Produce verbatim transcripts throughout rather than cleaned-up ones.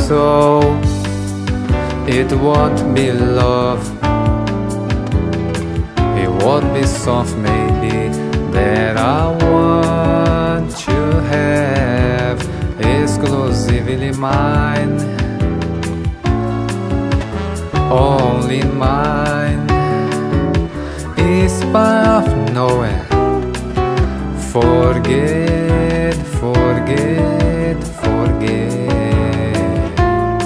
so, it won't be love. It won't be soft, maybe, that I want to have exclusively mine, only mine, in spite of knowing. Forget, forget, forget.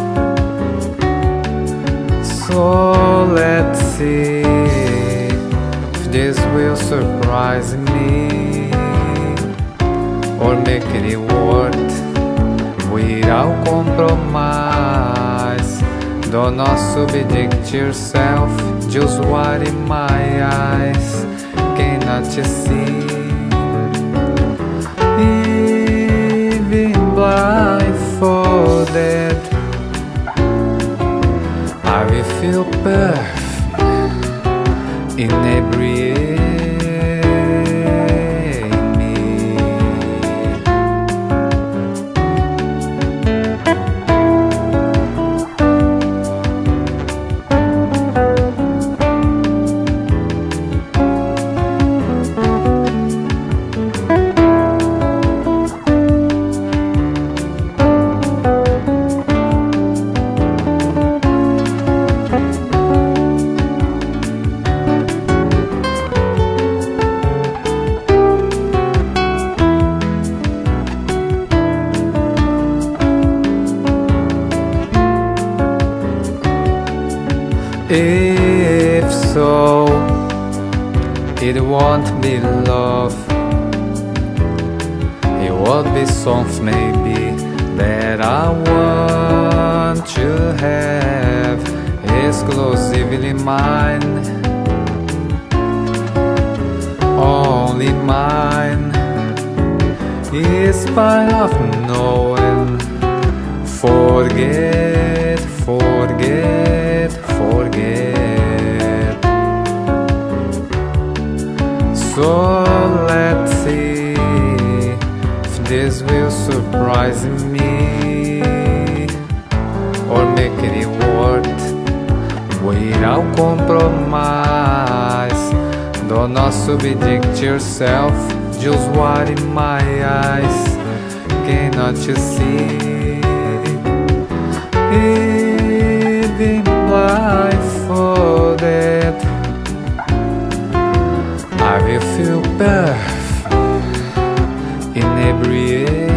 So let's see if this will surprise me or make it worth without compromise. Do not subject yourself, just what in my eyes cannot you see. Even blindfolded, I will feel perfect in every If so, it won't be love. It won't be soft, maybe, that I want to have exclusively mine, only mine, in spite of knowing. Forget, forget, forget. So let's see if this will surprise me or make it worth without compromise. Do not subject yourself, just what in my eyes cannot you see. Even blindfolded, I will feel perfect in every age.